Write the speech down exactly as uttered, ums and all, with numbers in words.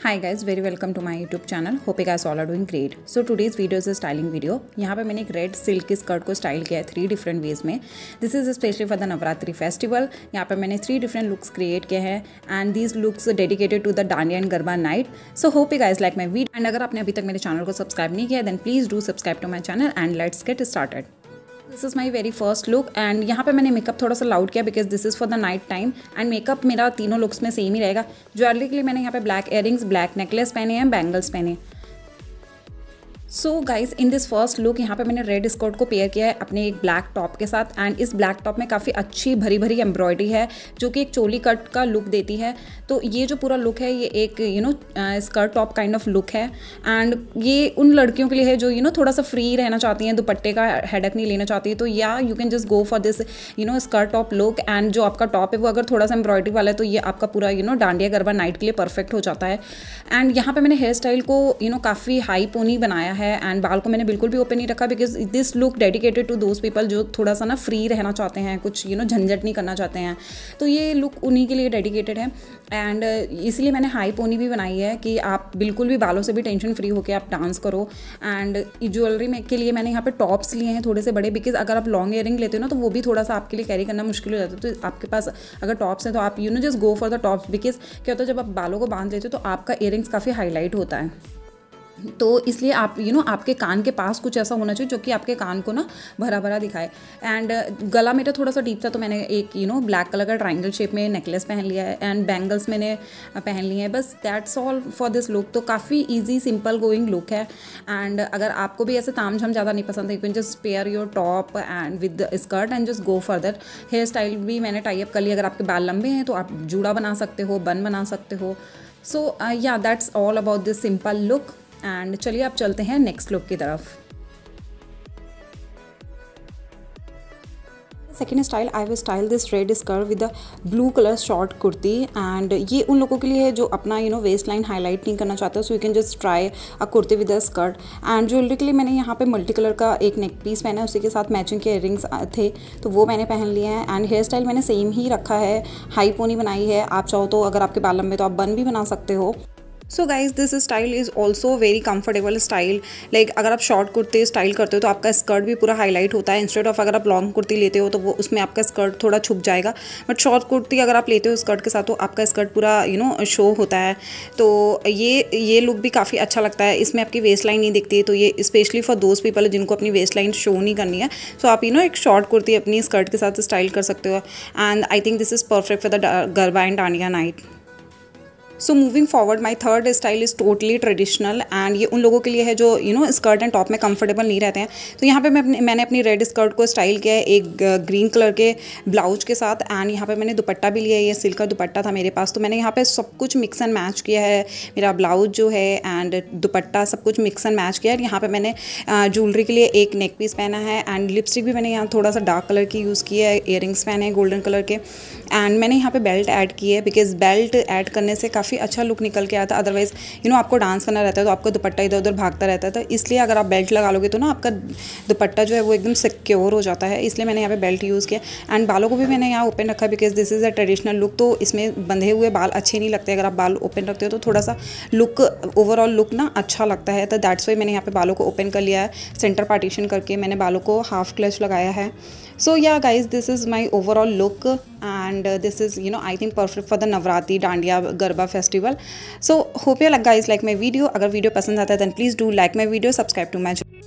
Hi guys, very welcome to my YouTube channel. Hope you guys all are doing great. So today's video is a styling video. यहाँ पे मैंने एक red silk की skirt को style किया है three different ways में. This is specially for the Navratri festival. यहाँ पे मैंने थ्री डिफरेंट लुक्स क्रिएट किए हैं and these looks dedicated to the Dandiya and Garba night. So hope you guys like my video and अगर आपने अभी तक मेरे चैनल को सब्सक्राइब नहीं किया then please do subscribe to my channel and let's get started. This is my very first look and यहाँ पे मैंने मेकअप थोड़ा सा लाउड किया because this is for the night time and makeup मेरा तीनों लुक्स में सेम ही रहेगा. ज्वेलरी के लिए मैंने यहाँ पे ब्लैक इयरिंग्स, ब्लैक नेकलेस पहने हैं, बैंगल्स पहने. So guys in this first look यहाँ पे मैंने रेड स्कर्ट को पेयर किया है अपने एक ब्लैक टॉप के साथ एंड इस ब्लैक टॉप में काफ़ी अच्छी भरी भरी एम्ब्रॉयडरी है जो कि एक चोली कट का लुक देती है. तो ये जो पूरा लुक है ये एक you know skirt top kind of look है एंड ये उन लड़कियों के लिए है जो यू नो थोड़ा सा फ्री रहना चाहती हैं, दुपट्टे का हेडक नहीं लेना चाहती. तो या you can just go for this you know skirt top look and जो आपका टॉप है वो अगर थोड़ा सा एम्ब्रॉयडरी वाला है तो ये आपका पूरा you know dandiya garba night के लिए परफेक्ट हो जाता है. एंड यहाँ पे मैंने हेयर स्टाइल को यू नो काफ़ी हाई पोनी बनाया है एंड बाल को मैंने बिल्कुल भी ओपन नहीं रखा because this look dedicated to those people जो थोड़ा सा ना फ्री रहना चाहते हैं, कुछ यू नो झंझट नहीं करना चाहते हैं. तो ये लुक उन्हीं के लिए डेडिकेटेड है एंड इसलिए मैंने हाई पोनी भी बनाई है कि आप बिल्कुल भी बालों से भी टेंशन फ्री होकर आप डांस करो. एंड ज्वेलरी में के लिए मैंने यहाँ पे टॉप्स लिए हैं थोड़े से बड़े बिकॉज अगर आप लॉन्ग इयरिंग लेते हो ना तो वो भी थोड़ा सा आपके लिए कैरी करना मुश्किल हो जाता है. तो आपके पास अगर टॉप्स हैं तो आप you know just go for the tops because क्या होता है जब आप बालों को बांध लेते हो तो आपका इयरिंग्स काफ़ी हाईलाइट होता है. तो इसलिए आप यू you नो know, आपके कान के पास कुछ ऐसा होना चाहिए जो कि आपके कान को ना भरा भरा दिखाए. एंड गला मेरा थोड़ा सा डीप था तो मैंने एक यू नो ब्लैक कलर का ट्रायंगल शेप में नेकलेस पहन लिया है एंड बैंगल्स मैंने पहन लिए हैं. बस that's all for this look. तो काफ़ी इजी सिंपल गोइंग लुक है एंड अगर आपको भी ऐसे ताम झाम ज़्यादा नहीं पसंद है you can just pair your top and with skirt and just go for that. Hair style भी मैंने टाई अप कर लिया. अगर आपके बाल लंबे हैं तो आप जूड़ा बना सकते हो, बन बना सकते हो. So yeah that's all about this simple look and चलिए आप चलते हैं नेक्स्ट लुक की तरफ. Second style I will style this red skirt with the blue colour short kurti and ये उन लोगों के लिए है जो अपना you know waist line highlight नहीं करना चाहते. So you can just try a kurti with a skirt. And jewellery के लिए मैंने यहाँ पे मल्टी कलर का एक नेक पीस पहना है, उसी के साथ मैचिंग के इयरिंग्स थे तो वो मैंने पहन लिए हैं. एंड हेयर स्टाइल मैंने सेम ही रखा है, हाई पोनी बनाई है. आप चाहो तो अगर आपके बाल लंबे तो आप बन भी बना सकते हो. So guys this style is also very comfortable style. Like अगर आप शॉर्ट कुर्ती स्टाइल करते हो तो आपका स्कर्ट भी पूरा हाईलाइट होता है. इंस्टेड ऑफ अगर आप लॉन्ग कुर्ती लेते हो तो वो उसमें आपका स्कर्ट थोड़ा छुप जाएगा. बट शॉर्ट कुर्ती अगर आप लेते हो स्कर्ट के साथ तो आपका स्कर्ट पूरा यू नो शो होता है. तो ये ये लुक भी काफ़ी अच्छा लगता है. इसमें आपकी वेस्ट लाइन नहीं दिखती है तो ये स्पेशली फॉर दोज पीपल जिनको अपनी वेस्ट लाइन शो नहीं करनी है. सो so आप यू नो एक शॉर्ट कुर्ती अपनी स्कर्ट के साथ स्टाइल कर सकते हो and I think this is perfect for the Garba and Dandiya night. So moving forward my third style is totally traditional and ये उन लोगों के लिए है जो you know skirt and top में कंफर्टेबल नहीं रहते हैं. तो यहाँ पे मैं अपने मैंने अपनी रेड स्कर्ट को स्टाइल किया है एक ग्रीन कलर के ब्लाउज के साथ एंड यहाँ पे मैंने दुपट्टा भी लिया है. ये सिल्क का दुपट्टा था मेरे पास तो मैंने यहाँ पे सब कुछ मिक्स एंड मैच किया है. मेरा ब्लाउज जो है एंड दुपट्टा सब कुछ मिक्स एंड मैच किया है. यहाँ पर मैंने ज्वेलरी के लिए एक नेक पीस पहना है एंड लिपस्टिक भी मैंने यहाँ थोड़ा सा डार्क कलर की यूज़ की है. ईयरिंग्स पहने हैं गोल्डन कलर के एंड मैंने यहाँ पे बेल्ट ऐड की है बिकॉज बेल्ट ऐड करने से काफ़ी अच्छा लुक निकल के आता है. अदरवाइज यू नो आपको डांस करना रहता है तो आपका दुपट्टा इधर उधर भागता रहता है. तो इसलिए अगर आप बेल्ट लगा लोगे तो ना आपका दुपट्टा जो है वो एकदम सिक्योर हो जाता है. इसलिए मैंने यहाँ पे बेल्ट यूज़ किया एंड बालों को भी मैंने यहाँ ओपन रखा because this is a traditional look. तो इसमें बंधे हुए बाल अच्छे नहीं लगते. अगर आप बाल ओपन रखते हो तो थोड़ा सा लुक ओवरऑल लुक ना अच्छा लगता है. तो दैट्स वाई मैंने यहाँ पे बालों को ओपन कर लिया है. सेंटर पार्टीशन करके मैंने बालों को हाफ क्लच लगाया है. So yeah guys, this is my overall look and uh, this is you know I think perfect for the Navratri Dandiya Garba festival. So hope you like guys like my video. अगर video पसंद आता है then please do like my video, subscribe to my channel.